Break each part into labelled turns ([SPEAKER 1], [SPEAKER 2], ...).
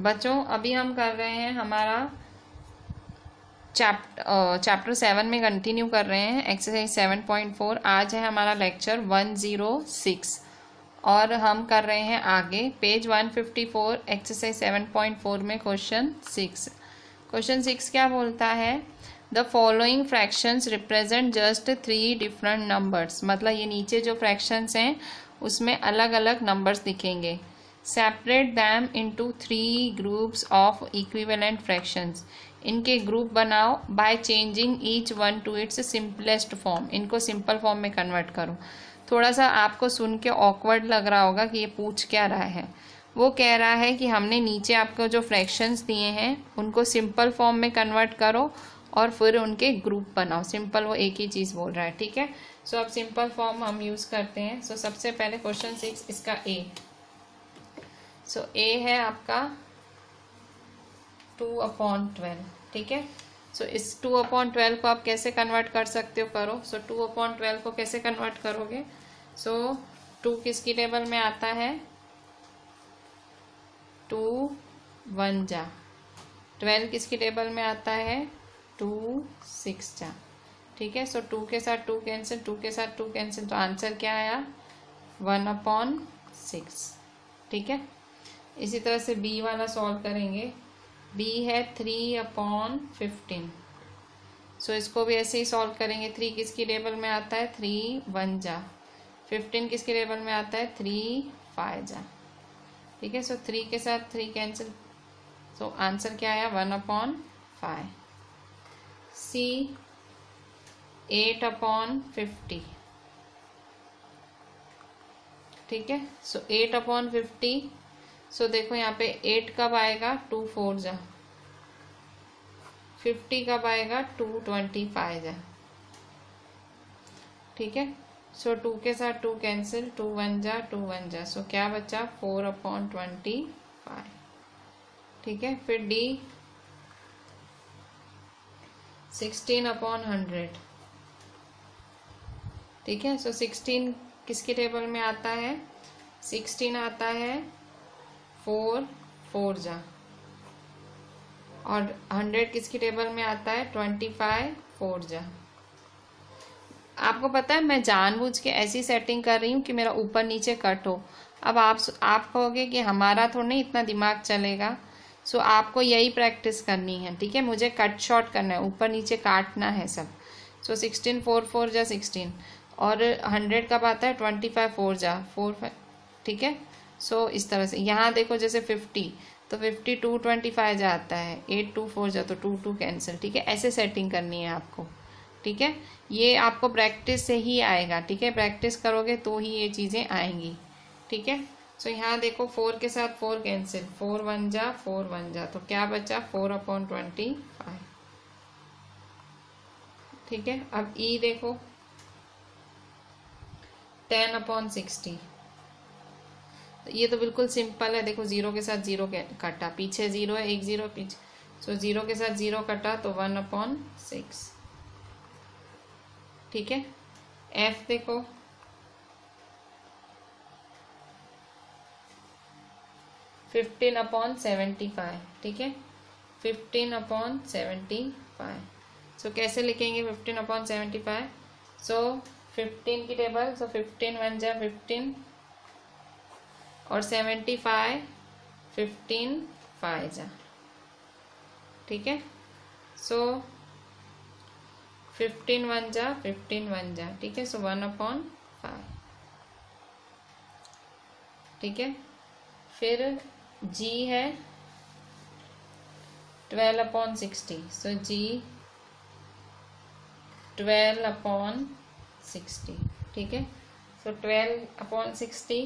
[SPEAKER 1] बच्चों अभी हम कर रहे हैं हमारा चैप्टर 7 में कंटिन्यू कर रहे हैं एक्सरसाइज 7.4। आज है हमारा लेक्चर 106 और हम कर रहे हैं आगे पेज 154 एक्सरसाइज 7.4 में क्वेश्चन 6। क्वेश्चन 6 क्या बोलता है? The following fractions represent just 3 different numbers. मतलब ये नीचे जो फ्रैक्शंस हैं उसमें अलग अलग नंबर्स दिखेंगे। Separate them into 3 groups of equivalent fractions. इनके ग्रुप बनाओ by changing each one to its simplest form. इनको सिंपल फॉर्म में कन्वर्ट करो। थोड़ा सा आपको सुन के ऑकवर्ड लग रहा होगा कि ये पूछ क्या रहा है। वो कह रहा है कि हमने नीचे आपको जो फ्रैक्शंस दिए हैं उनको सिंपल फॉर्म में कन्वर्ट करो और फिर उनके ग्रुप बनाओ। सिंपल वो एक ही चीज़ बोल रहा है, ठीक है। सो अब सिंपल फॉर्म हम यूज़ करते हैं। सो सबसे पहले क्वेश्चन 6 इसका ए। सो ए है आपका 2/12, ठीक है। सो इस 2/12 को आप कैसे कन्वर्ट कर सकते हो, करो। सो 2/12 को कैसे कन्वर्ट करोगे? सो 2 किसकी टेबल में आता है? 2 1 जा। 12 किसकी टेबल में आता है? 2 6 जा, ठीक है। सो 2 के साथ 2 कैंसिल, 2 के साथ 2 कैंसिल, तो आंसर क्या आया? 1/6, ठीक है। इसी तरह से बी वाला सॉल्व करेंगे। बी है 3/15। सो इसको भी ऐसे ही सॉल्व करेंगे। 3 किसकी टेबल में आता है? 3 1 जा। 15 किसकी टेबल में आता है? 3 5 जा, ठीक है। सो 3 के साथ 3 कैंसिल, सो आंसर क्या आया? 1/5। सी 8/50, ठीक है। सो 8/50। सो देखो यहाँ पे 8 कब आएगा? 2 4 जा। 50 कब आएगा? 2 25 जा, ठीक है। सो 2 के साथ 2 कैंसिल, 2 1 जा, 2 1 जा। सो क्या बचा? 4/25, ठीक है। फिर डी 16/100, ठीक है। सो 16 किसके टेबल में आता है? 16 आता है 4 4 जा। और 100 किसकी टेबल में आता है? 25 4 जा। आपको पता है मैं जानबूझ के ऐसी सेटिंग कर रही हूँ कि मेरा ऊपर नीचे कट हो। अब आप कहोगे कि हमारा थोड़ा नहीं इतना दिमाग चलेगा। सो आपको यही प्रैक्टिस करनी है, ठीक है। मुझे कट शॉर्ट करना है, ऊपर नीचे काटना है सब। सो 16 4 4 जा 16, और 100 कब आता है? 25 4 जा 4 5, ठीक है। सो इस तरह से यहाँ देखो जैसे 50, तो 50 2 25 जा आता है, 8 2 4 जा, तो 2 2 कैंसिल, ठीक है। ऐसे सेटिंग करनी है आपको, ठीक है। ये आपको प्रैक्टिस से ही आएगा, ठीक है। प्रैक्टिस करोगे तो ही ये चीज़ें आएंगी, ठीक है। सो यहाँ देखो 4 के साथ 4 कैंसिल, 4 1 जा 4 1 जा, तो क्या बचा? 4/25, ठीक है। अब ई देखो 10/60। तो ये तो बिल्कुल सिंपल है। देखो 0 के साथ 0 कटा, पीछे 0 है, 1 0 पीछे। सो 0 के साथ 0 कटा तो 1/6, ठीक है। एफ देखो 15/75, ठीक है। 15/75। सो कैसे लिखेंगे 15/75? सो 15 की टेबल, सो 15 1 जा 15, और 75 15 5 जा, ठीक है। सो 15 1 जा 15 1 जा, ठीक है। सो 1/5, ठीक है। फिर जी है 12/60। सो जी 12/60, ठीक है। सो 12/60,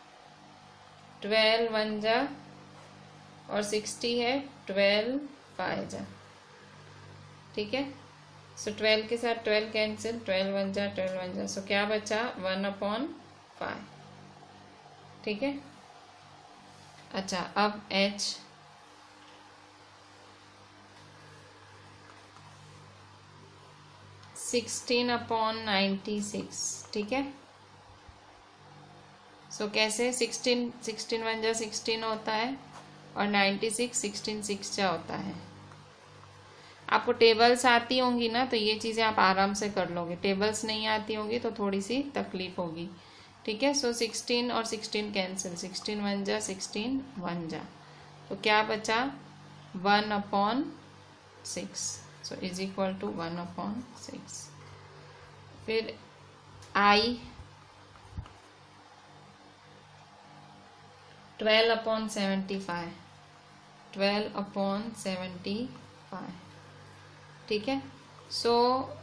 [SPEAKER 1] 12 1 जा, और 60 है 12 5 जा, ठीक है। सो 12 के साथ 12 कैंसिल, 12 1 जा 12 1 जा। सो क्या बचा? 1/5, ठीक है। अच्छा अब एच 16/96, ठीक है। सो कैसे 16 1 जा 16 होता है, और 96 16 6 जा होता है। आपको टेबल्स आती होंगी ना तो ये चीज़ें आप आराम से कर लोगे, टेबल्स नहीं आती होंगी तो थोड़ी सी तकलीफ होगी। ठीक है, सो 16 और 16 कैंसिल, 16 1 जा 16 1 जा, तो क्या बचा 1/6, सो इज इक्वल टू 1/6। फिर आई 12/75, 12/75। ठीक है, सो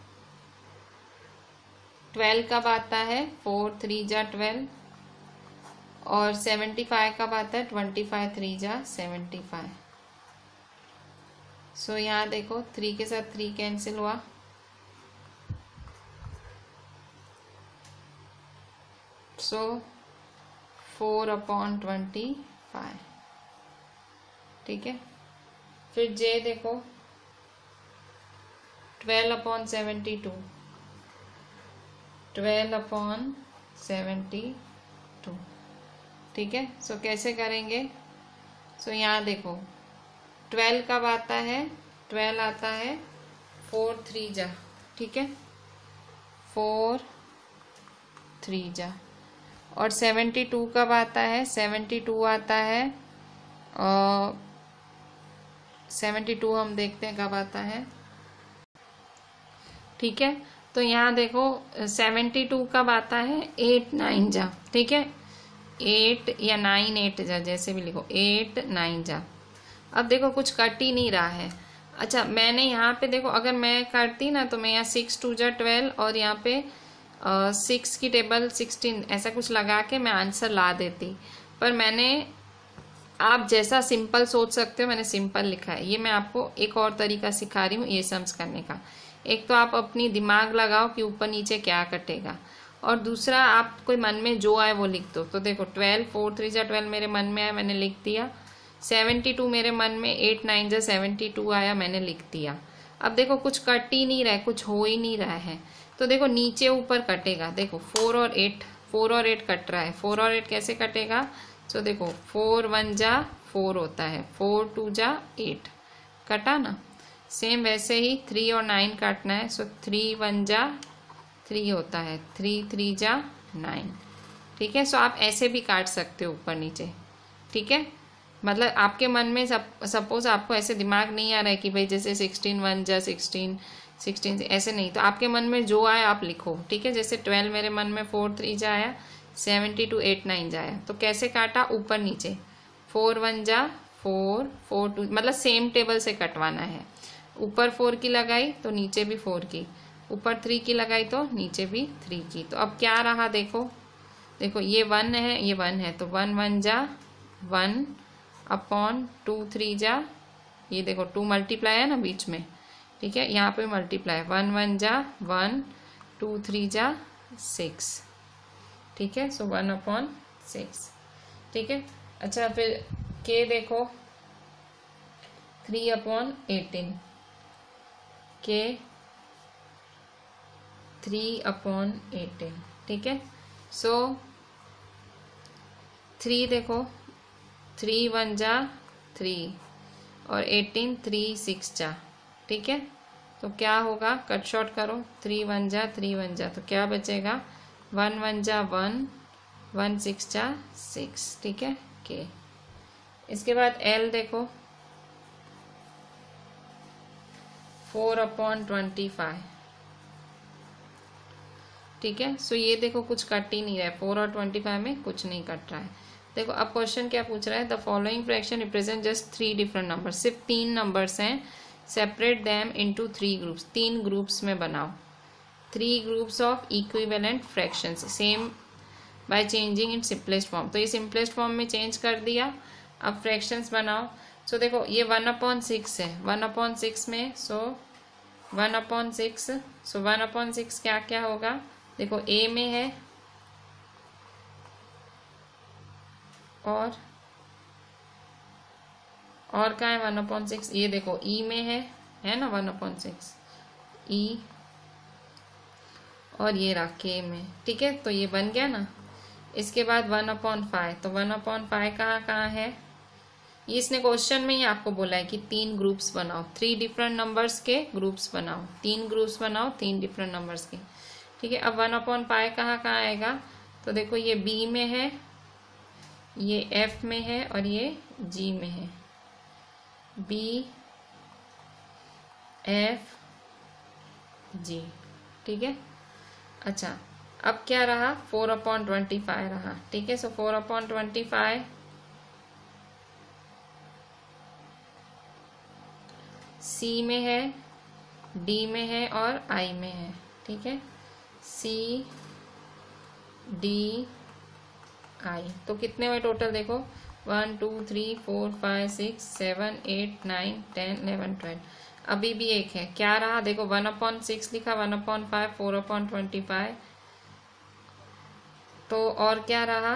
[SPEAKER 1] 12 कब आता है, 4 3 जा 12, और 75 कब आता है, 25 3 जा 75। सो यहाँ देखो 3 के साथ 3 कैंसिल हुआ, सो 4/25। ठीक है, फिर जे देखो 12/72, 12/72। ठीक है, सो कैसे करेंगे, सो यहाँ देखो 12 कब आता है, 12 आता है 4 3 जा। ठीक है, 4 3 जा, और 72 कब आता है, 72 आता है 72 हम देखते हैं कब आता है। ठीक है, तो यहाँ देखो 72 कब आता है, 8 9 जा। ठीक है, 8 या 9 8 जा, जैसे भी लिखो, 8 9 जा। अब देखो कुछ कट ही नहीं रहा है। अच्छा, मैंने यहाँ पे देखो, अगर मैं काटती ना तो मैं यहाँ 6 2 जा 12 और यहाँ पे 6 की टेबल 16 ऐसा कुछ लगा के मैं आंसर ला देती, पर मैंने, आप जैसा सिंपल सोच सकते हो मैंने सिंपल लिखा है। ये मैं आपको एक और तरीका सिखा रही हूँ ये सम्स करने का। एक तो आप अपनी दिमाग लगाओ कि ऊपर नीचे क्या कटेगा, और दूसरा आप कोई मन में जो आए वो लिख दो। तो देखो 12 4 3 जा 12 मेरे मन में आया, मैंने लिख दिया। 72 मेरे मन में 8 9 जा 72 आया, मैंने लिख दिया। अब देखो कुछ कट ही नहीं रहा है, कुछ हो ही नहीं रहा है, तो देखो नीचे ऊपर कटेगा। देखो 4 और 8 कट रहा है। 4 और 8 कैसे कटेगा, तो देखो 4 1 जा 4 होता है, 4 2 जा 8 कटा ना। सेम वैसे ही 3 और 9 काटना है, सो 3 1 जा 3 होता है, 3 3 जा 9। ठीक है, सो आप ऐसे भी काट सकते हो ऊपर नीचे। ठीक है, मतलब आपके मन में सपोज आपको ऐसे दिमाग नहीं आ रहा है कि भाई जैसे 16 1 जा 16 16 ऐसे नहीं, तो आपके मन में जो आए आप लिखो। ठीक है, जैसे 12 मेरे मन में 4 3 जा आया, 72 8 9 जा आया, तो कैसे काटा, ऊपर नीचे। 4 1 जा 4 4 2, मतलब सेम टेबल से कटवाना है। ऊपर 4 की लगाई तो नीचे भी 4 की, ऊपर 3 की लगाई तो नीचे भी 3 की। तो अब क्या रहा, देखो देखो ये 1 है, ये 1 है, तो 1 1 जा 1/2 3 जा, ये देखो 2 मल्टीप्लाई है ना बीच में। ठीक है, यहाँ पे मल्टीप्लाई 1 1 जा 1 2 3 जा 6। ठीक है, सो 1/6। ठीक है, अच्छा फिर के देखो 3/18, के 3/18। ठीक है, सो 3 देखो 3 1 जा 3 और 18 3 6 जा। ठीक है, तो क्या होगा, कट शॉर्ट करो, 3 1 जा 3 1 जा, तो क्या बचेगा, 1 1 जा 1 1 6 जा 6। ठीक है, के। इसके बाद एल देखो 4/25। ठीक है, सो ये देखो कुछ कट ही नहीं रहा है, 4 और 25 में कुछ नहीं कट रहा है। देखो अब क्वेश्चन क्या पूछ रहा है, the following fraction represent just 3 different number. सिर्फ 3 नंबर्स हैं, separate them into 3 groups, 3 groups में बनाओ। 3 groups of equivalent fractions same by changing in simplest form. तो ये सिंपलेस्ट फॉर्म में चेंज कर दिया, अब फ्रैक्शंस बनाओ। सो देखो ये 1/6 है, 1/6 में, सो 1/6, सो 1/6 क्या क्या होगा, देखो ए में है और कहाँ है 1/6, ये देखो ई में है ना 1/6 ई, और ये रहा के में। ठीक है, तो ये बन गया ना। इसके बाद 1/5, तो 1/5 कहाँ कहाँ है, ये इसने क्वेश्चन में ही आपको बोला है कि 3 ग्रुप्स बनाओ, 3 डिफरेंट नंबर्स के ग्रुप्स बनाओ, 3 ग्रुप्स बनाओ 3 डिफरेंट नंबर्स के। ठीक है, अब 1/π कहाँ कहाँ आएगा, तो देखो ये बी में है, ये एफ में है और ये जी में है, बी एफ जी। ठीक है, अच्छा अब क्या रहा, 4/25 रहा। ठीक है, सो 4/25 सी में है, डी में है और आई में है। ठीक है, सी डी आई, तो कितने हुए टोटल, देखो 1 2 3 4 5 6 7 8 9 10 11 12। अभी भी एक है, क्या रहा, देखो 1/6 लिखा, 1/5 4/25, तो और क्या रहा,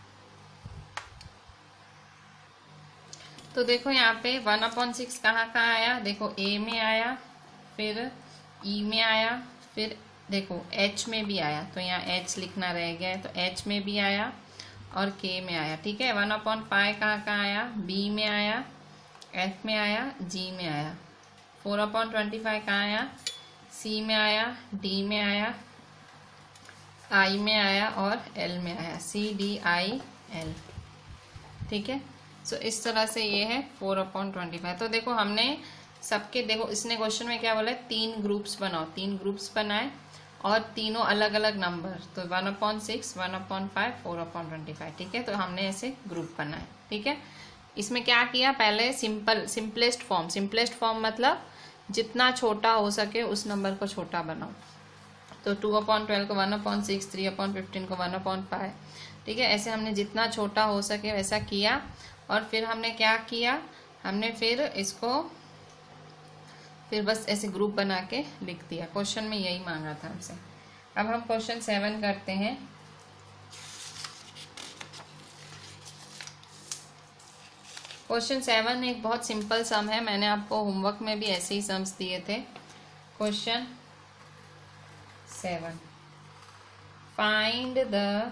[SPEAKER 1] तो देखो यहाँ पे 1/6 कहाँ कहाँ आया, देखो ए में आया, फिर ई में आया, फिर देखो एच में भी आया, तो यहाँ एच लिखना रह गया है, तो एच में भी आया और के में आया। ठीक है, 1/5 कहाँ कहाँ आया, बी में आया, एफ में आया, जी में आया। 4/25 कहाँ आया, सी में आया, डी में आया, आई में आया और एल में आया, सी डी आई एल। ठीक है, सो इस तरह से ये है 4/25। तो देखो हमने सबके, देखो इसने क्वेश्चन में क्या बोला है, 3 ग्रुप्स बनाओ, 3 ग्रुप्स बनाए और तीनों अलग अलग नंबर, तो 1/6 1/5 4/25। ठीक है, तो हमने ऐसे ग्रुप बनाए। ठीक है, इसमें क्या किया, पहले सिंपलेस्ट फॉर्म मतलब जितना छोटा हो सके उस नंबर को छोटा बनाओ, तो 2/12 को 1/6, 3/15 को 1/5। ठीक है, ऐसे हमने जितना छोटा हो सके वैसा किया और फिर हमने क्या किया, हमने फिर इसको फिर बस ऐसे ग्रुप बना के लिख दिया। क्वेश्चन में यही मांगा था हमसे। अब हम क्वेश्चन 7 करते हैं। क्वेश्चन 7 एक बहुत सिंपल सम है, मैंने आपको होमवर्क में भी ऐसे ही सम्स दिए थे। Question 7, find the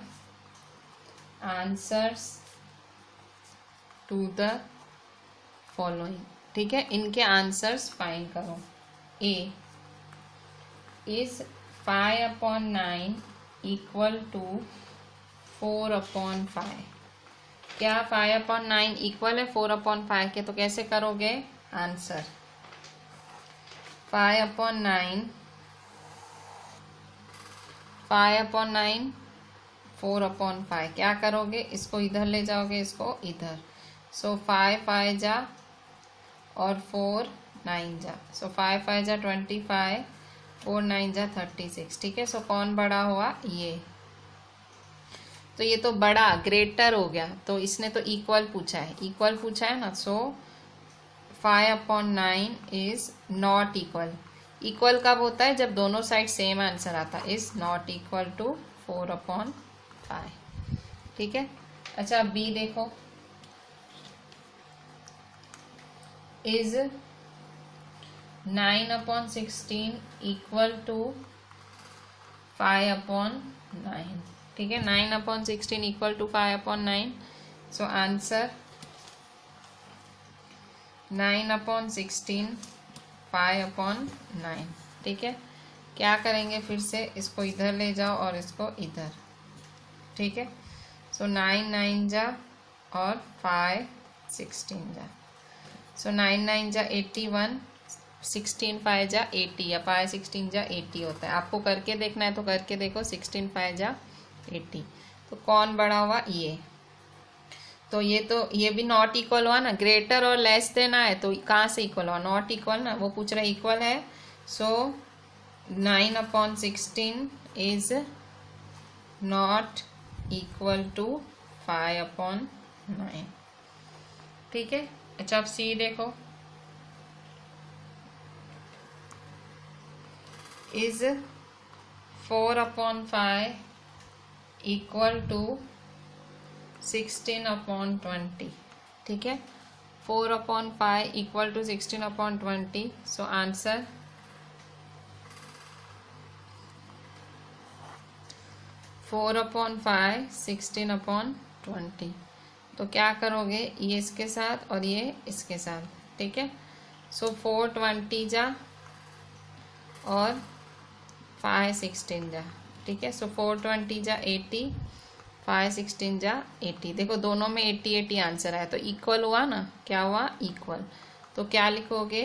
[SPEAKER 1] answers to the following. ठीक है, इनके आंसर्स फाइंड करो। A is 5/9 equal to 4/5। क्या 5/9 इक्वल है 4/5 के, तो कैसे करोगे आंसर, 5/9 4/5, क्या करोगे, इसको इधर ले जाओगे, इसको इधर, सो 5 5 जा और 4 9 जा, सो 5 5 जा 25, 4 9 जा 36। ठीक है, सो कौन बड़ा हुआ, ये, तो ये तो बड़ा ग्रेटर हो गया, तो इसने तो इक्वल पूछा है ना, so 5/9 is not equal. Equal कब होता है, जब दोनों साइड सेम आंसर आता है, इज नॉट इक्वल टू 4/5। ठीक है, अच्छा बी देखो, इज 9/16 इक्वल टू 5/9। ठीक है, 9/16 इक्वल टू 5/9, सो आंसर 9/16 5/9। ठीक है, क्या करेंगे, फिर से इसको इधर ले जाओ और इसको इधर। ठीक है, सो 9 9 जा और 5 16 जा, सो 9 9 जा 81, 16 5 जा 80 या 5 16 जा 80 होता है। आपको करके देखना है तो करके देखो, 16 5 जा 80, तो कौन बड़ा हुआ, ये, तो ये भी नॉट इक्वल हुआ ना, ग्रेटर और लेस देना है तो कहाँ से इक्वल हुआ, नॉट इक्वल ना, वो पूछ रहा है इक्वल है, so 9/16 is not equal to 5/9। ठीक है, अच्छा अब सी देखो, इज 4/5 इक्वल टू 16/20। ठीक है, 4/5 इक्वल टू 16/20, सो आंसर 4/5 16/20। तो क्या करोगे, ये इसके साथ और ये इसके साथ, ठीक है। सो 420 जा और 516 जा, ठीक है। सो 420 जा 80, 516 जा 80। देखो दोनों में 80 80 आंसर आया, तो इक्वल हुआ ना, क्या हुआ, इक्वल। तो क्या लिखोगे,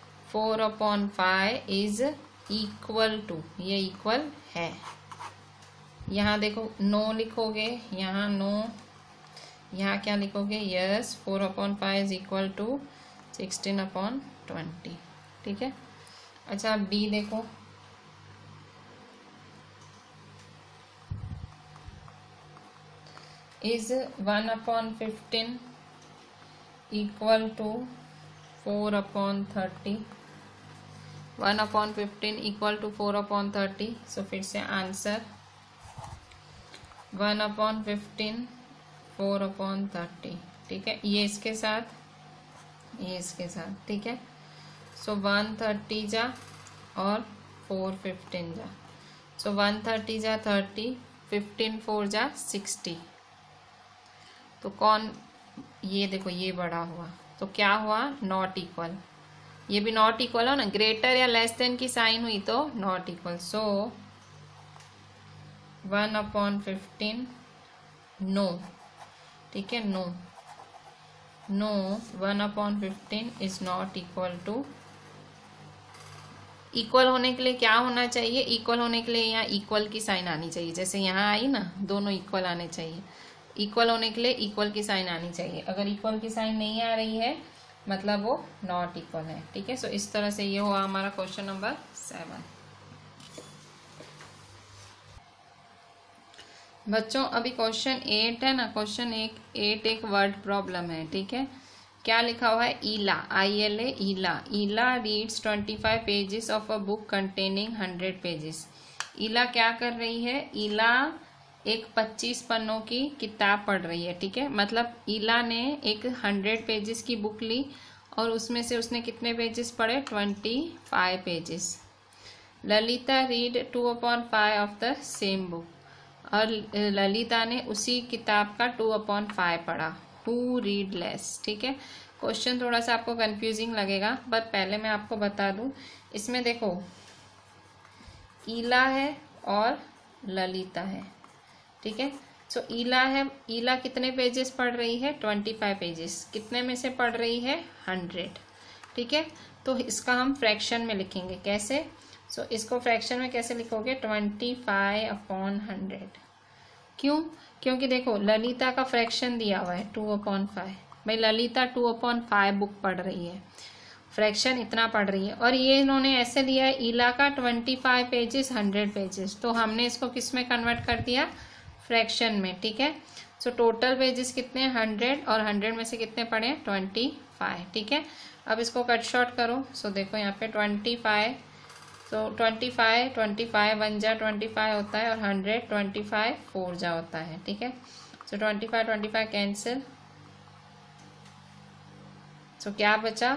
[SPEAKER 1] 4/5 इज इक्वल टू, ये इक्वल है। यहाँ देखो नो लिखोगे, यहाँ नो, यहाँ क्या लिखोगे, यस 4/5 इज इक्वल टू 16/20, ठीक है। अच्छा अब डी देखो, is 1/15 equal to 4/30, 1/15 equal to 4/30। So फिर से आंसर 1/15 4/30, ठीक है। ये इसके साथ, ये इसके साथ, ठीक है। सो 130 जा और 415 जा। सो 130 जा 30, 15 4 जा 60। तो कौन, ये देखो ये बड़ा हुआ, तो क्या हुआ, नॉट इक्वल। ये भी नॉट इक्वल हो ना, ग्रेटर या लेस देन की साइन हुई तो नॉट इक्वल। सो 1/15 नो, ठीक है, no, no 1/15 is not equal to. Equal होने के लिए क्या होना चाहिए, इक्वल होने के लिए यहाँ इक्वल की साइन आनी चाहिए, जैसे यहाँ आई ना, दोनों इक्वल आने चाहिए। इक्वल होने के लिए इक्वल की साइन आनी चाहिए। अगर इक्वल की साइन नहीं आ रही है मतलब वो नॉट इक्वल है, ठीक है। सो इस तरह से ये हुआ हमारा क्वेश्चन नंबर 7। बच्चों अभी क्वेश्चन 8 है ना, क्वेश्चन 8 एक वर्ड प्रॉब्लम है, ठीक है। क्या लिखा हुआ है, Ila, ILA, Ila, Ila reads 25 pages of a book containing 100 pages. Ila क्या कर रही है, ईला एक 25 पन्नों की किताब पढ़ रही है, ठीक है। मतलब ईला ने एक 100 पेजेस की बुक ली और उसमें से उसने कितने पेजेस पढ़े, 25 pages. Lalita read 2/5 of the same book, और ललिता ने उसी किताब का 2/5 पढ़ा। हु रीड लेस, ठीक है। क्वेश्चन थोड़ा सा आपको कंफ्यूजिंग लगेगा, बट पहले मैं आपको बता दूं, इसमें देखो ईला है और ललिता है, ठीक है। सो ईला है, ईला कितने पेजेस पढ़ रही है, 25 पेजेस। कितने में से पढ़ रही है, 100, ठीक है। तो इसका हम फ्रैक्शन में लिखेंगे, कैसे, सो इसको फ्रैक्शन में कैसे लिखोगे, 25/100। क्यों, क्योंकि देखो ललिता का फ्रैक्शन दिया हुआ है 2/5, भाई ललिता 2/5 बुक पढ़ रही है, फ्रैक्शन इतना पढ़ रही है, और ये इन्होंने ऐसे दिया है ईला का 25 पेजेस 100 पेजेस, तो हमने इसको किस में कन्वर्ट कर दिया, फ्रैक्शन में, ठीक है। सो टोटल पेजेस कितने हैं, 100, और 100 में से कितने पढ़े हैं, 25, ठीक है। अब इसको कट शॉर्ट करो। सो देखो यहाँ पे 25, तो 25 1 जा 25 होता है, और 100 25 4 जा होता है, ठीक है। सो 25 कैंसिल, सो क्या बचा,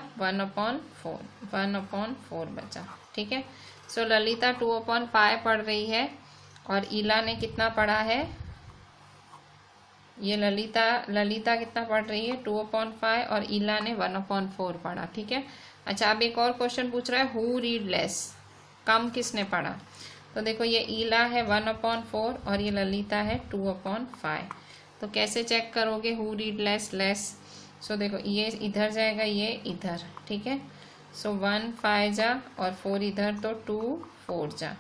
[SPEAKER 1] 1/4 बचा, ठीक है। सो ललिता 2/5 पढ़ रही है और ईला ने कितना पढ़ा है, ये ललिता कितना पढ़ रही है, 2/5, और ईला ने 1/4 पढ़ा, ठीक है। अच्छा अब एक और क्वेश्चन पूछ रहा है, हु रीड लेस, कम किसने पढ़ा। तो देखो ये ईला है 1/4 और ये ललिता है 2/5। तो कैसे चेक करोगे who read less, less, so देखो ये इधर जाएगा, ये इधर, ठीक है। सो 1 5 जा और 4 इधर, तो 2 4 जा,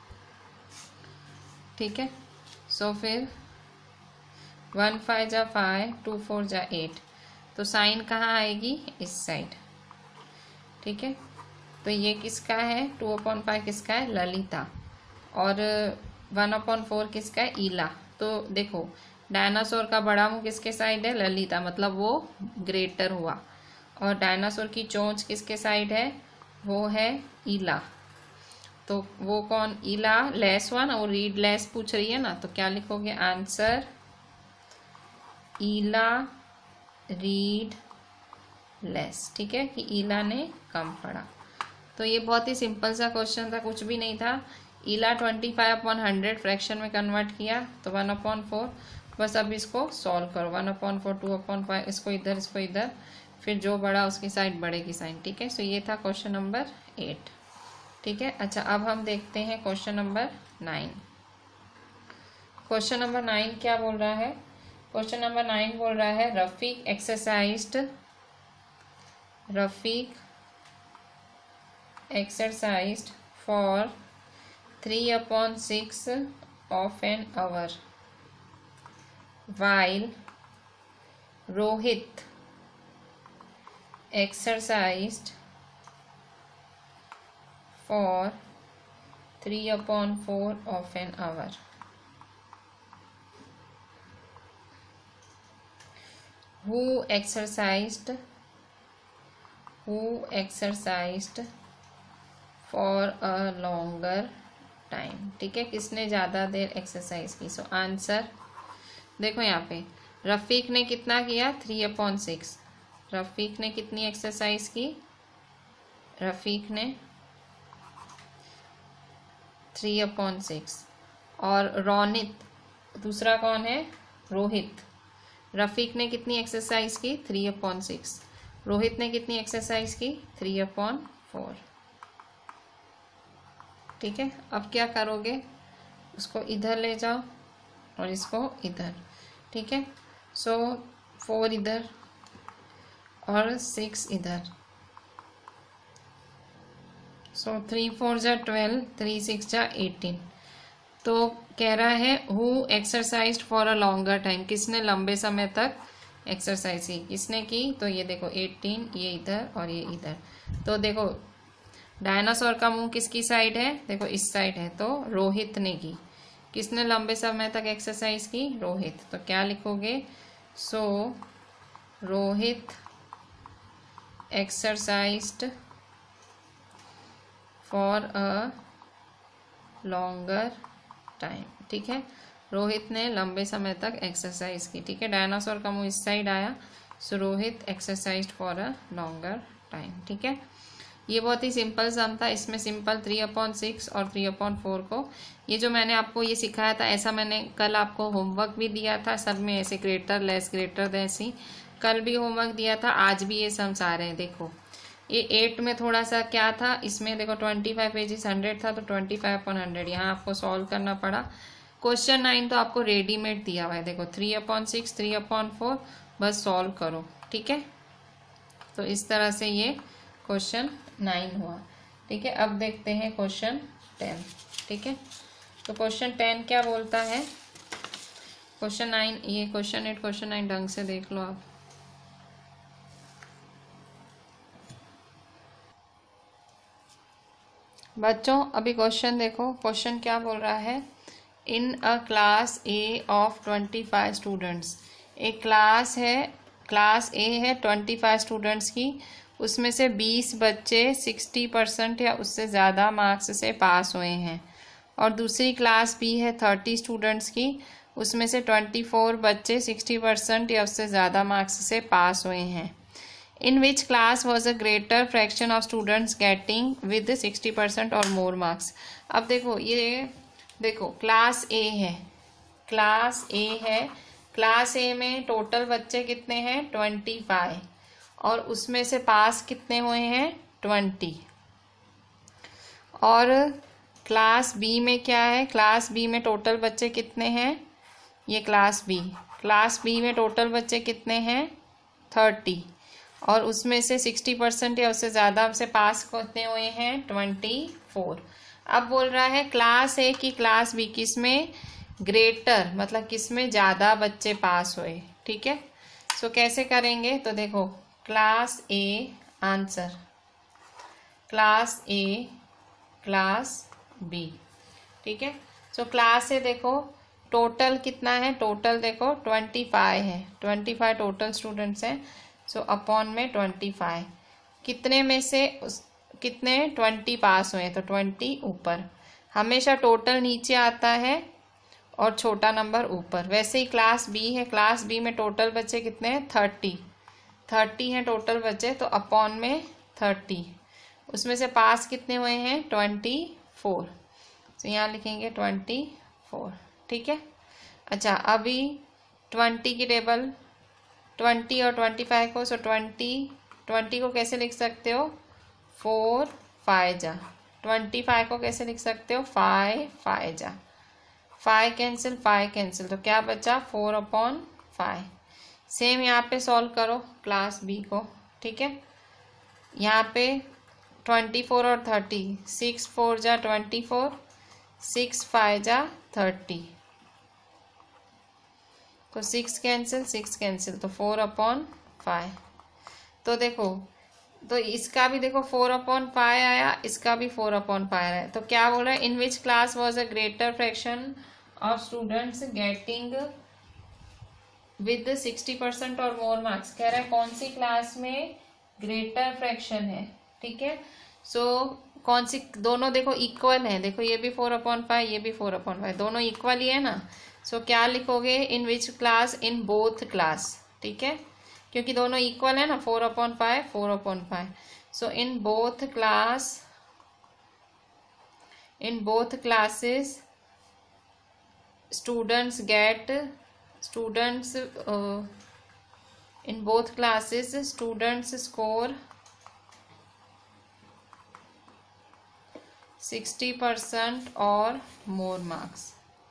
[SPEAKER 1] ठीक है। सो फिर 1 5 जा 5, 2 4 जा 8, तो साइन कहाँ आएगी, इस साइड, ठीक है। तो ये किसका है, 2/5 किसका है, ललिता, और 1/4 किसका है, ईला। तो देखो डायनासोर का बड़ा मुंह किसके साइड है, ललिता, मतलब वो ग्रेटर हुआ, और डायनासोर की चोंच किसके साइड है, वो है ईला। तो वो कौन, ईला लेस हुआ ना, वो रीड लेस पूछ रही है ना, तो क्या लिखोगे, आंसर ईला रीड लेस, ठीक है, कि ईला ने कम पढ़ा। तो ये बहुत ही सिंपल सा क्वेश्चन था, कुछ भी नहीं था। ईला 25/100 फ्रैक्शन में कन्वर्ट किया तो 1/4, बस अब इसको सॉल्व करो। 1/4 2/5, इसको इधर, फिर जो बड़ा उसकी साइड बड़े की साइन। ठीक है, सो ये था क्वेश्चन नंबर 8। ठीक है, अच्छा अब हम देखते हैं क्वेश्चन नंबर 9। क्वेश्चन नंबर 9 क्या बोल रहा है? क्वेश्चन नंबर 9 बोल रहा है Rafiq exercised for 3/6 of an hour while Rohit exercised for 3/4 of an hour. Who exercised for a longer time? ठीक है, किसने ज़्यादा देर एक्सरसाइज की? सो आंसर देखो यहाँ पे रफ़ीक ने कितना किया? 3/6। रफ़ीक ने कितनी एक्सरसाइज की? रफ़ीक ने 3/6। और रोनित दूसरा कौन है? रोहित। रफ़ीक ने कितनी एक्सरसाइज की? 3/6। रोहित ने कितनी एक्सरसाइज की? 3/4। ठीक है, अब क्या करोगे? उसको इधर ले जाओ और इसको इधर। ठीक है, सो 4 इधर और 6 इधर। सो 3 4 जा 12, 3 6 जा 18। तो कह रहा है who exercise for a longer time, किसने लंबे समय तक एक्सरसाइज की? किसने की? तो ये देखो 18, ये इधर और ये इधर। तो देखो डायनासोर का मुंह किसकी साइड है? देखो इस साइड है, तो रोहित ने की। किसने लंबे समय तक एक्सरसाइज की? रोहित। तो क्या लिखोगे? So Rohit exercised for a longer time. ठीक है, रोहित ने लंबे समय तक एक्सरसाइज की। ठीक है, डायनासोर का मुंह इस साइड आया, so Rohit exercised for a longer time. ठीक है, ये बहुत ही सिंपल सम था। इसमें सिंपल 3/6 और 3/4 को, ये जो मैंने आपको ये सिखाया था, ऐसा मैंने कल आपको होमवर्क भी दिया था। सब में ऐसे ग्रेटर लेस ग्रेटर देन ही कल भी होमवर्क दिया था, आज भी ये सम्स आ रहे हैं। देखो ये 8 में थोड़ा सा क्या था, इसमें देखो 25 पेजेस 100 था, तो 25/100 यहाँ आपको सॉल्व करना पड़ा। क्वेश्चन 9 तो आपको रेडीमेड दिया हुआ है। देखो 3/6 3/4, बस सॉल्व करो। ठीक है, तो इस तरह से ये क्वेश्चन 9 हुआ। ठीक है, अब देखते हैं क्वेश्चन 10। ठीक है, तो क्वेश्चन 10 क्या बोलता है? क्वेश्चन 9, ये क्वेश्चन 8 क्वेश्चन 9 ढंग से देख लो आप। बच्चों अभी क्वेश्चन देखो, क्वेश्चन क्या बोल रहा है? In a class A of 25 students, एक क्लास है, क्लास ए है 25 स्टूडेंट्स की, उसमें से 20 बच्चे 60% या उससे ज़्यादा मार्क्स से पास हुए हैं। और दूसरी क्लास बी है 30 स्टूडेंट्स की, उसमें से 24 बच्चे 60% या उससे ज़्यादा मार्क्स से पास हुए हैं। In which class was a greater fraction of students getting with 60% और more marks? अब देखो ये देखो क्लास ए है, क्लास ए है, क्लास ए में टोटल बच्चे कितने हैं? 25, और उसमें से पास कितने हुए हैं? 20। और क्लास बी में क्या है? क्लास बी में टोटल बच्चे कितने हैं? ये क्लास बी में टोटल बच्चे कितने हैं? 30, और उसमें से 60% या उससे ज़्यादा से पास कितने हुए हैं? 24। अब बोल रहा है क्लास ए की क्लास बी किसमें ग्रेटर, मतलब किसमें ज़्यादा बच्चे पास हुए। ठीक है, सो कैसे करेंगे? तो देखो class A, answer class A class B. ठीक है, सो क्लास ए देखो टोटल कितना है? टोटल देखो 25 है, 25 टोटल स्टूडेंट्स हैं। सो अपॉन में 25, कितने में से कितने 20 पास हुए? तो 20 ऊपर, हमेशा टोटल नीचे आता है और छोटा नंबर ऊपर। वैसे ही क्लास बी है, क्लास बी में टोटल बच्चे कितने हैं? 30 हैं टोटल बच्चे, तो अपॉन में 30, उसमें से पास कितने हुए हैं? 24। तो यहाँ लिखेंगे 24। ठीक है, अच्छा अभी 20 की टेबल, 20 और 25 को, सो 20 को कैसे लिख सकते हो 4 5 जा, 25 को कैसे लिख सकते हो 5 5 जा, 5 कैंसिल, तो क्या बचा 4/5। सेम यहाँ पे सॉल्व करो क्लास बी को, ठीक है। यहाँ पे 24 और 30, 6 4 जा 24, 6 5 जा 30, तो 6 कैंसिल, तो 4/5। तो देखो, तो इसका भी देखो 4/5 आया, इसका भी 4/5 आया है। तो क्या बोल रहा है, in which class was a greater fraction of students getting with 60% और मोर मार्क्स। कह रहा है कौन सी क्लास में ग्रेटर फ्रैक्शन है, ठीक है। सो कौन सी, दोनों देखो इक्वल है, देखो ये भी 4/5, ये भी 4/5, दोनों इक्वल ही है ना। सो क्या लिखोगे, in which class, in both class, ठीक है, क्योंकि दोनों इक्वल है ना, 4/5 4/5। So in both classes students score 60% और more marks,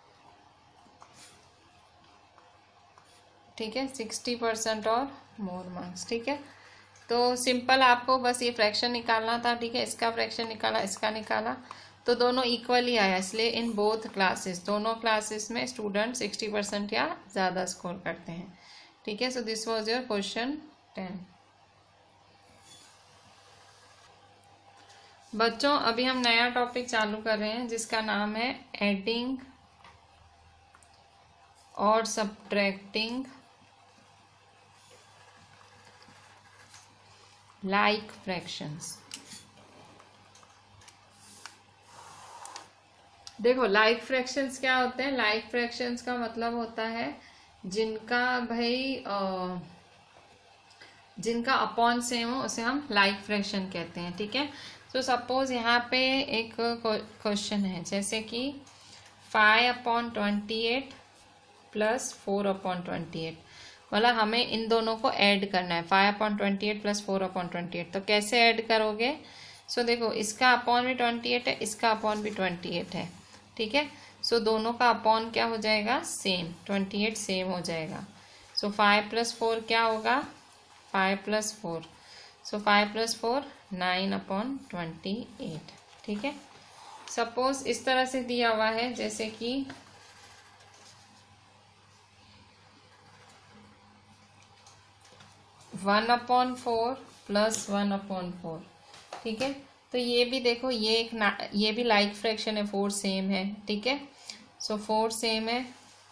[SPEAKER 1] ठीक है, 60% और मोर मार्क्स, ठीक है। तो सिंपल आपको बस ये फ्रैक्शन निकालना था, ठीक है। इसका फ्रैक्शन निकाला, इसका निकाला, तो दोनों इक्वल ही आया, इसलिए इन बोथ क्लासेस, दोनों क्लासेस में स्टूडेंट 60% या ज़्यादा स्कोर करते हैं, ठीक है। So this was your question 10। बच्चों अभी हम नया टॉपिक चालू कर रहे हैं जिसका नाम है एडिंग और सब्ट्रैक्टिंग लाइक फ्रैक्शंस। देखो लाइक फ्रैक्शंस क्या होते हैं, लाइक फ्रैक्शंस का मतलब होता है जिनका भाई जिनका अपॉन सेम हो उसे हम लाइक फ्रैक्शन कहते हैं, ठीक है। तो सपोज यहाँ पे एक क्वेश्चन है, जैसे कि 5/28 प्लस 4/28, मतलब हमें इन दोनों को ऐड करना है, 5/28 प्लस 4/28। तो कैसे ऐड करोगे, सो देखो इसका अपॉन भी 28 है, इसका अपॉन भी 28 है, ठीक है। सो दोनों का अपॉन क्या हो जाएगा, सेम, 28 सेम हो जाएगा। सो 5 + 4 क्या होगा, 5 + 4, सो 5 + 4 9/28, ठीक है। सपोज इस तरह से दिया हुआ है, जैसे कि 1/4 + 1/4, ठीक है। तो ये भी देखो, ये भी लाइक फ्रैक्शन है, 4 सेम है, ठीक है। सो 4 सेम है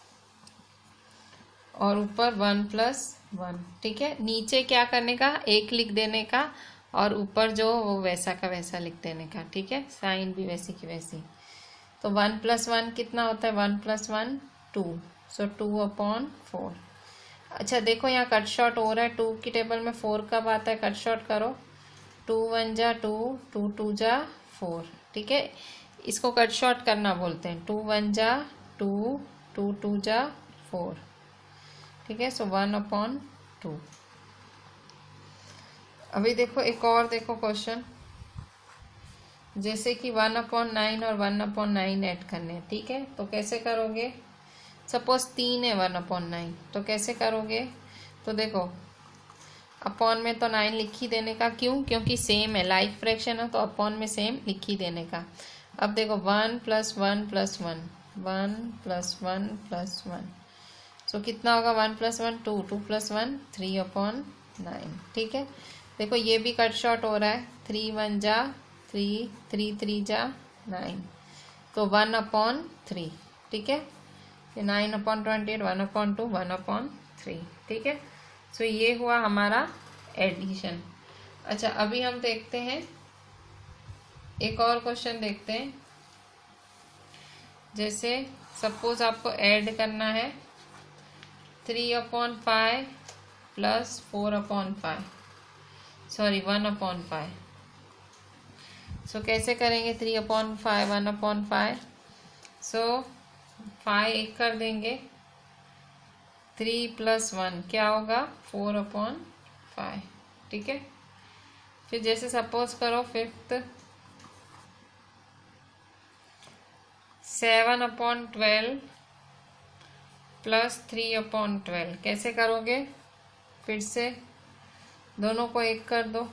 [SPEAKER 1] और ऊपर 1 + 1, ठीक है। नीचे क्या करने का, 1 लिख देने का और ऊपर जो वो वैसा का वैसा लिख देने का, ठीक है, साइन भी वैसी की वैसी। तो 1 + 1 कितना होता है, 1 + 1 2, सो 2/4। अच्छा देखो यहाँ कट शॉर्ट हो रहा है, 2 की टेबल में 4 कब आता है, कट शॉर्ट करो, 2 1 जा 2, 2 2 जा 4, ठीक है। इसको कट शॉर्ट करना बोलते हैं, 2 1 जा 2, 2 2 जा 4, ठीक है। सो 1/2। अभी देखो एक और देखो क्वेश्चन, जैसे कि 1/9 और 1/9 ऐड करने हैं, ठीक है। तो कैसे करोगे, सपोज 3 है 1/9, तो कैसे करोगे, तो देखो अपॉन में तो 9 लिख ही देने का, क्यों, क्योंकि सेम है, लाइक फ्रैक्शन है, तो अपॉन में सेम लिख ही देने का। अब देखो 1 + 1 + 1, 1 + 1 + 1, सो कितना होगा, 1 + 1 2, 2 + 1 3/9, ठीक है। देखो ये भी कट शॉर्ट हो रहा है, 3 1 जा 3, 3 3 जा 9, तो 1/3, ठीक है। 9/28, 1/2, 1/3, ठीक है। सो ये हुआ हमारा एडिशन। अच्छा अभी हम देखते हैं एक और क्वेश्चन देखते हैं, जैसे सपोज आपको ऐड करना है 3/5 + 4/5, सॉरी 1/5। सो कैसे करेंगे, 3/5 1/5, सो 5 एक कर देंगे, 3+1 क्या होगा 4/5, ठीक है। फिर जैसे सपोज करो फिफ्थ 7/12 + 3/12 कैसे करोगे, फिर से दोनों को एक कर दो,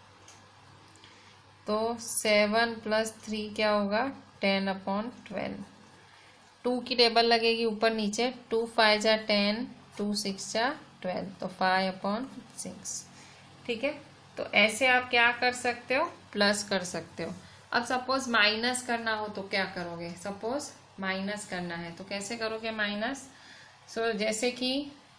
[SPEAKER 1] तो 7 + 3 क्या होगा 10/12। 2 की टेबल लगेगी ऊपर नीचे, 2 5 जा 10, 2 6 जा 12, तो 5/6, ठीक है। तो ऐसे आप क्या कर सकते हो, प्लस कर सकते हो। अब सपोज माइनस करना हो तो क्या करोगे, सपोज माइनस करना है तो कैसे करोगे माइनस। जैसे कि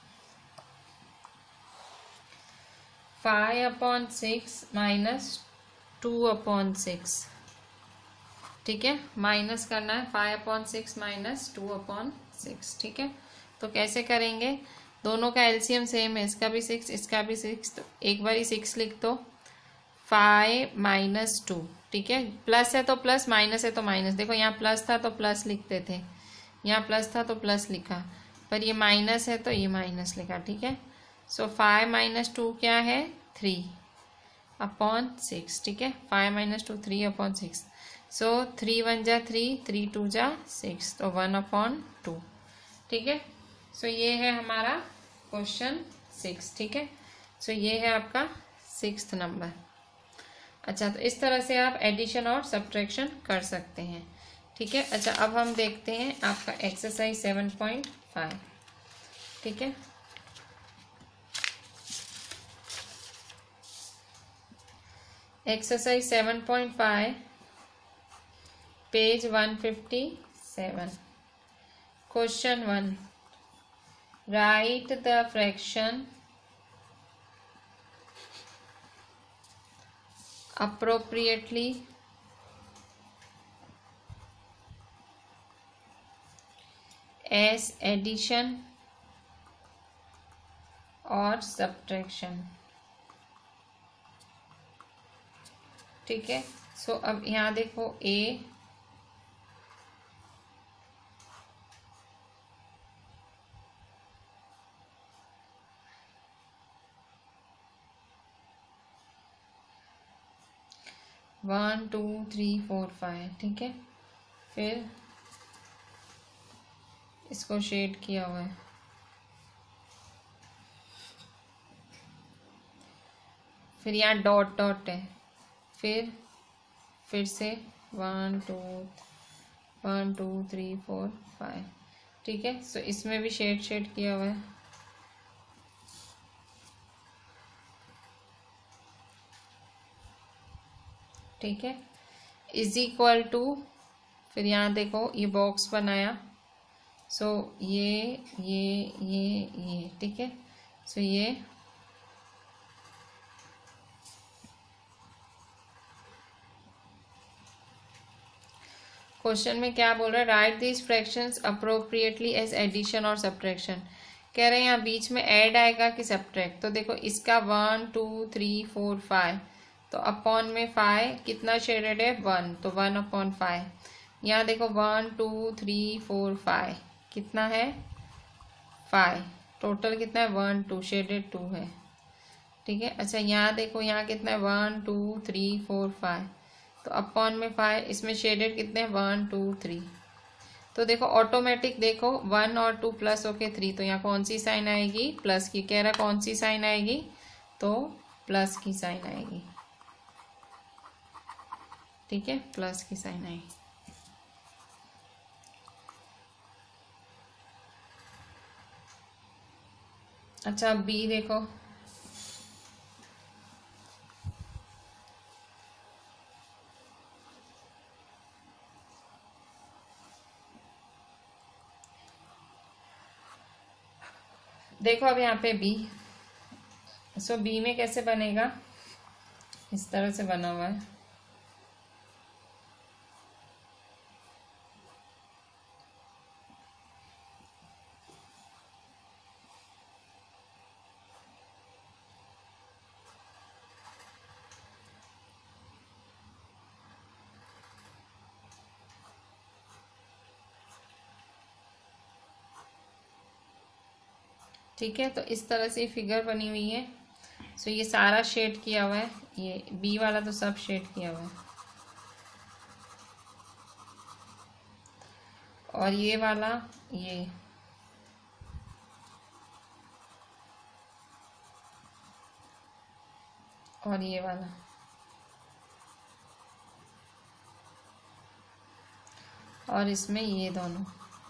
[SPEAKER 1] 5/6 - 2/6, ठीक है। माइनस करना है 5/6 - 2/6, ठीक है। तो कैसे करेंगे, दोनों का एलसीएम सेम है, इसका भी 6 इसका भी 6, तो एक बारी 6 लिख दो, 5 - 2, ठीक है। प्लस है तो प्लस, माइनस है तो माइनस। देखो यहाँ प्लस था तो प्लस लिखते थे, यहाँ प्लस था तो प्लस लिखा, पर ये माइनस है तो ये माइनस लिखा, ठीक है। 5 - 2 क्या है 3/6, ठीक है। 5 - 2 3/6। 3 1 जा 3, 3 2 जा 6, तो 1/2, ठीक है। ये है हमारा क्वेश्चन 6, ठीक है। ये है आपका 6th नंबर। अच्छा, तो इस तरह से आप एडिशन और सब्ट्रैक्शन कर सकते हैं, ठीक है। अच्छा, अब हम देखते हैं आपका एक्सरसाइज 7.5, ठीक है। Exercise 7.5 page 157। Question 1, write the fraction appropriately as addition और subtraction, ठीक है। अब यहाँ देखो A, one two three four five, ठीक है। फिर इसको शेड किया हुआ है, फिर यहाँ डॉट डॉट है, फिर से 1 2 3 4 5, ठीक है। इसमें भी शेड किया हुआ है, ठीक है। =, फिर यहाँ देखो ये बॉक्स बनाया, ये, ठीक है। ये क्वेश्चन में क्या बोल रहा है, write these fractions appropriately as addition और सब्ट्रैक्शन। कह रहे हैं यहाँ बीच में ऐड आएगा कि सब्ट्रैक्ट। तो देखो इसका 1 2 3 4 5, तो अपॉन में 5 कितना शेडेड है 1, तो 1/5। यहाँ देखो 1 2 3 4 5 कितना है 5, टोटल कितना है 1 2, शेडेड 2 है, ठीक है। अच्छा, यहाँ देखो यहाँ कितना है 1 2 3 4 5, तो अपॉन में 5, इसमें शेडेड कितने हैं 1 2 3। तो देखो ऑटोमेटिक, देखो 1 और 2 प्लस होके 3, तो यहाँ कौन सी साइन आएगी, प्लस की। कह रहा कौन सी साइन आएगी, तो प्लस की साइन आएगी, ठीक है, प्लस की साइन आएगी। अच्छा, बी देखो, देखो अब यहाँ पे बी, बी में कैसे बनेगा, इस तरह से बना हुआ है, ठीक है, तो इस तरह से फिगर बनी हुई है। सो ये सारा शेड किया हुआ है, ये बी वाला तो सब शेड किया हुआ है, और ये वाला ये और ये वाला, और इसमें ये दोनों।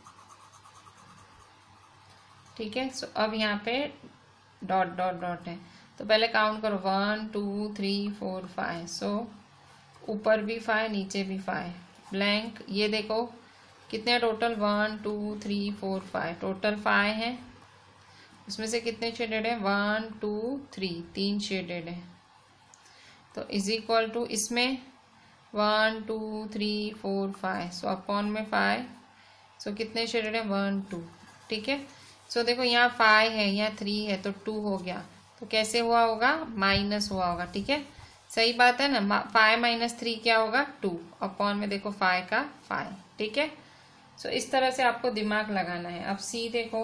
[SPEAKER 1] ठीक है, सो अब यहाँ पे डॉट डॉट डॉट है, तो पहले काउंट करो 1 2 3 4 5। सो ऊपर भी 5, नीचे भी 5, ब्लैंक। ये देखो कितने टोटल 1 2 3 4 5, टोटल 5 है। उसमें से कितने शेडेड है 1 2 3, 3 शेडेड है। तो इज इक्वल टू इसमें 1 2 3 4 5, सो अपॉन में 5, सो कितने शेडेड है 1 2। ठीक है, सो देखो यहाँ 5 है, यहाँ 3 है, तो 2 हो गया। तो कैसे हुआ होगा, माइनस हुआ होगा। ठीक है, सही बात है ना, 5 माइनस 3 क्या होगा 2, अपॉन में देखो 5 का 5। ठीक है, सो इस तरह से आपको दिमाग लगाना है। अब सी देखो,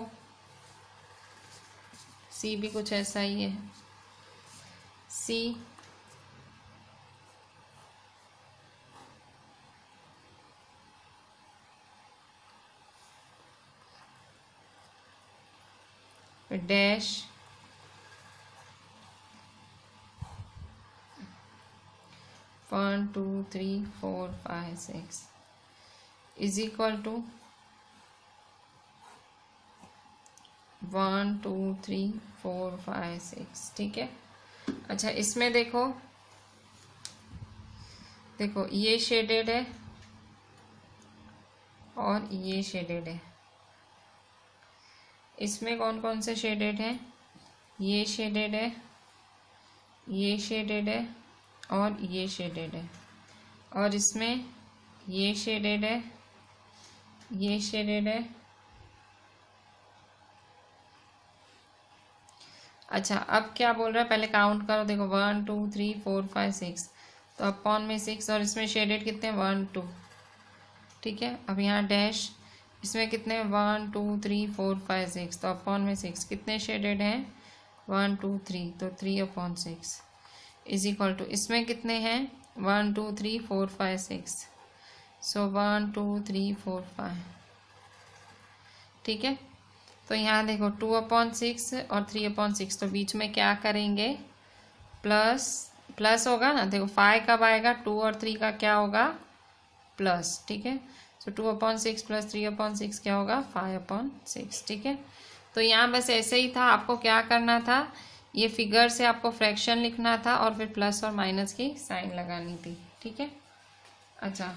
[SPEAKER 1] सी भी कुछ ऐसा ही है। C dash 1 2 3 4 5 6 is equal to 1 2 3 4 5 6। ठीक है, अच्छा इसमें देखो, देखो ये शेडेड है और ये शेडेड है। इसमें कौन कौन से शेडेड हैं, ये शेडेड है, ये शेडेड है, और ये शेडेड है। और इसमें ये शेडेड है, ये शेडेड है। अच्छा अब क्या बोल रहा है, पहले काउंट करो, देखो 1 2 3 4 5 6, तो अपॉन में 6, और इसमें शेडेड कितने 1 2। ठीक है, अब यहाँ डैश, इसमें कितने 1 2 3 4 5 6, तो अपॉन में 6, कितने शेडेड हैं 1 2 3, तो 3 अपॉन 6 इज इक्वल टू, इसमें कितने हैं 1 2 3 4 5 6, सो 1 2 3 4 5। ठीक है, तो यहाँ देखो 2 अपॉन 6 और 3 अपॉन 6, तो बीच में क्या करेंगे, प्लस प्लस होगा ना। देखो 5 कब आएगा, 2 और 3 का क्या होगा प्लस। ठीक है, सो 2 अपॉन 6 प्लस 3 अपॉन 6 क्या होगा 5 अपॉन 6। ठीक है, तो यहाँ बस ऐसे ही था, आपको क्या करना था, ये फिगर से आपको फ्रैक्शन लिखना था और फिर प्लस और माइनस की साइन लगानी थी। ठीक है, अच्छा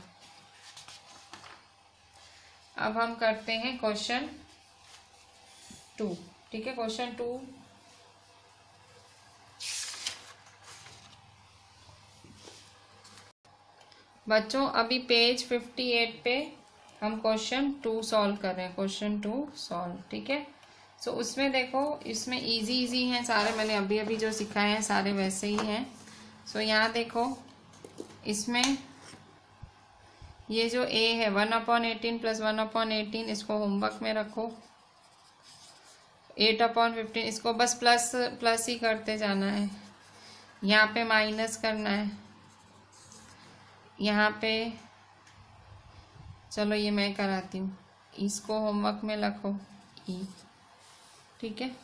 [SPEAKER 1] अब हम करते हैं क्वेश्चन 2। ठीक है, क्वेश्चन 2 बच्चों, अभी पेज 58 पे हम क्वेश्चन 2 सॉल्व कर रहे हैं, क्वेश्चन 2 सॉल्व। ठीक है, सो उसमें देखो, इसमें इजी इजी हैं सारे, मैंने अभी अभी जो सिखाए हैं सारे वैसे ही हैं। सो यहाँ देखो, इसमें ये जो a है 1/18 प्लस 1/18, इसको होमवर्क में रखो। 8/15, इसको बस प्लस प्लस ही करते जाना है, यहाँ पे माइनस करना है, यहाँ पे चलो ये मैं कराती हूँ, इसको होमवर्क में रखो ई। ठीक है,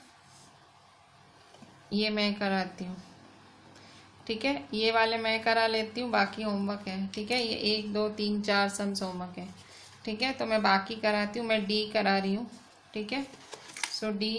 [SPEAKER 1] ये मैं कराती हूँ। ठीक है, ये वाले मैं करा लेती हूँ, बाकी होमवर्क है। ठीक है, ये 1 2 3 4 सम्स होमवर्क है। ठीक है, तो मैं बाकी कराती हूँ, मैं डी करा रही हूँ। ठीक है, सो डी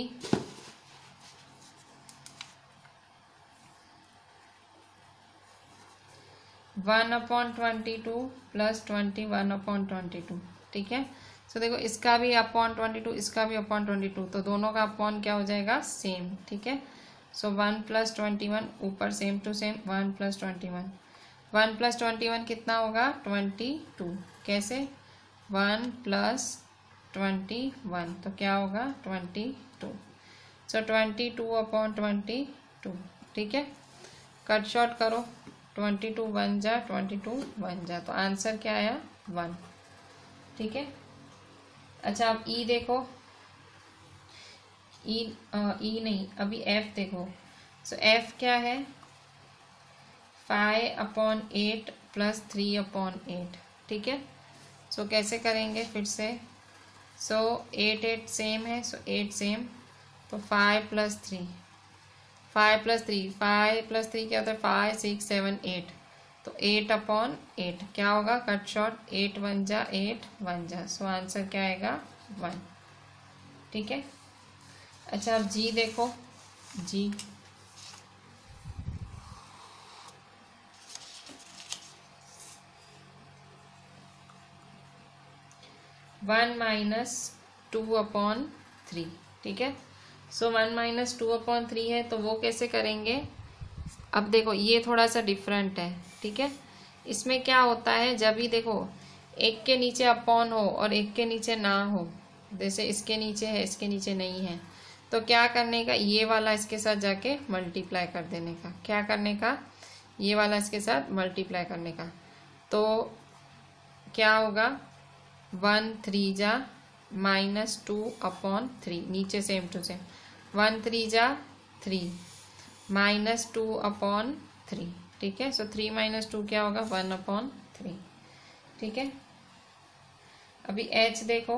[SPEAKER 1] 1/22 प्लस 21/22। ठीक है, सो देखो इसका भी अपॉन 22, इसका भी अपॉन 22, तो दोनों का अपॉन क्या हो जाएगा सेम। ठीक है, सो 1 + 21 ऊपर सेम टू सेम 1 + 21, 1 + 21 कितना होगा 22। कैसे 1 + 21, तो क्या होगा 22, सो 22/22। ठीक है, कट शॉर्ट करो, 22 1 जा 22 1 जा, तो आंसर क्या आया 1। ठीक है, अच्छा अब ई देखो, ई नहीं, अभी एफ देखो। सो एफ क्या है, 5/8 प्लस 3/8, ठीक है। सो कैसे करेंगे फिर से, सो 8 सेम है, सो 8 सेम, तो 5 प्लस 3, 5 प्लस 3, 5 प्लस 3 क्या होता है, 5 6 7 8, तो 8/8 क्या होगा, कट शॉर्ट, 8 1 जा 8 1 जा, सो आंसर क्या आएगा 1, ठीक है। अच्छा अब जी देखो, जी 1 - 2/3, ठीक है। सो 1 - 2/3 है, तो वो कैसे करेंगे। अब देखो ये थोड़ा सा डिफरेंट है, ठीक है। इसमें क्या होता है, जब भी देखो एक के नीचे अपॉन हो और एक के नीचे ना हो, जैसे इसके नीचे है इसके नीचे नहीं है, तो क्या करने का, ये वाला इसके साथ जाके मल्टीप्लाई कर देने का, क्या करने का, ये वाला इसके साथ मल्टीप्लाई करने का, तो क्या होगा, 1 3 जा -2/3, नीचे सेम टू सेम, 1 3 जा 3 -2/3, ठीक है। सो 3 - 2 क्या होगा, 1/3, ठीक है। अभी एच देखो,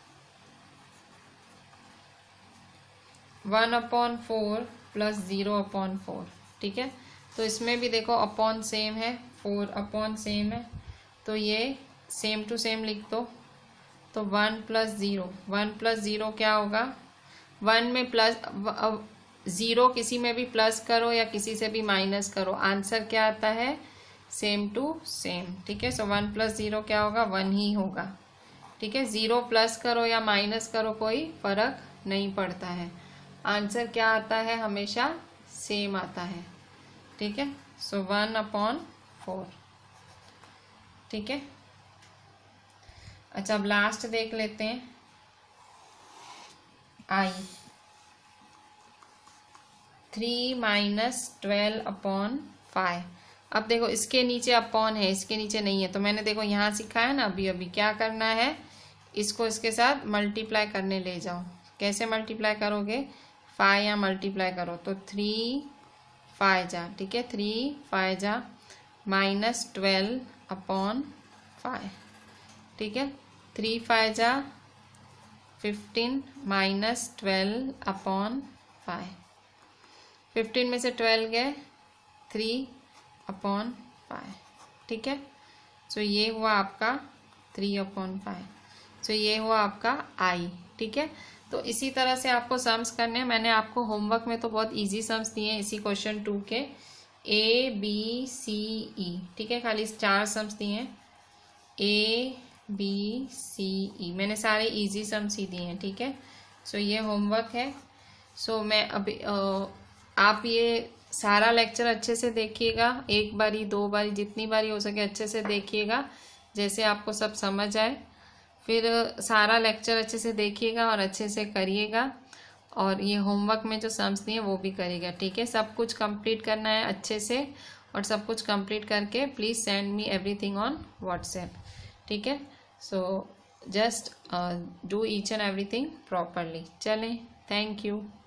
[SPEAKER 1] 1/4 प्लस 0/4, ठीक है। तो इसमें भी देखो अपॉन सेम है, 4 अपॉन सेम है, तो ये सेम टू सेम लिख दो, तो 1 + 0, 1 + 0 क्या होगा, 1 में प्लस 0 किसी में भी प्लस करो या किसी से भी माइनस करो, आंसर क्या आता है, सेम टू सेम, ठीक है। सो 1 + 0 क्या होगा, 1 ही होगा, ठीक है। 0 प्लस करो या माइनस करो कोई फर्क नहीं पड़ता है, आंसर क्या आता है, हमेशा सेम आता है, ठीक है। सो 1/4, ठीक है। अच्छा अब लास्ट देख लेते हैं, आई 3 - 12/5। अब देखो इसके नीचे अपॉन है इसके नीचे नहीं है, तो मैंने देखो यहाँ सिखाया है ना, अभी अभी क्या करना है, इसको इसके साथ मल्टीप्लाई करने ले जाओ। कैसे मल्टीप्लाई करोगे, 5 यहाँ मल्टीप्लाई करो, तो 3 5 जा, ठीक है, 3 5 जा -12/5, ठीक है। 3 5 जा 15 -12/5, 15 में से 12 गए, 3/5, ठीक है। सो ये हुआ आपका 3/5, सो ये हुआ आपका आई, ठीक है। तो इसी तरह से आपको सम्स करने हैं, मैंने आपको होमवर्क में तो बहुत इजी सम्स दिए हैं इसी क्वेश्चन 2 के, ABCE, ठीक है, खाली 4 सम्स दिए हैं, ABCE मैंने सारे इजी सम्स ही दिए हैं, ठीक है। सो ये होमवर्क है। सो मैं अभी आप ये सारा लेक्चर अच्छे से देखिएगा, एक बारी 2 बारी जितनी बारी हो सके अच्छे से देखिएगा, जैसे आपको सब समझ आए। फिर सारा लेक्चर अच्छे से देखिएगा और अच्छे से करिएगा, और ये होमवर्क में जो सम्स दिए वो भी करिएगा, ठीक है। सब कुछ कंप्लीट करना है अच्छे से, और सब कुछ कंप्लीट करके please send me everything on WhatsApp, ठीक है। So just do each and everything properly. चलें, थैंक यू।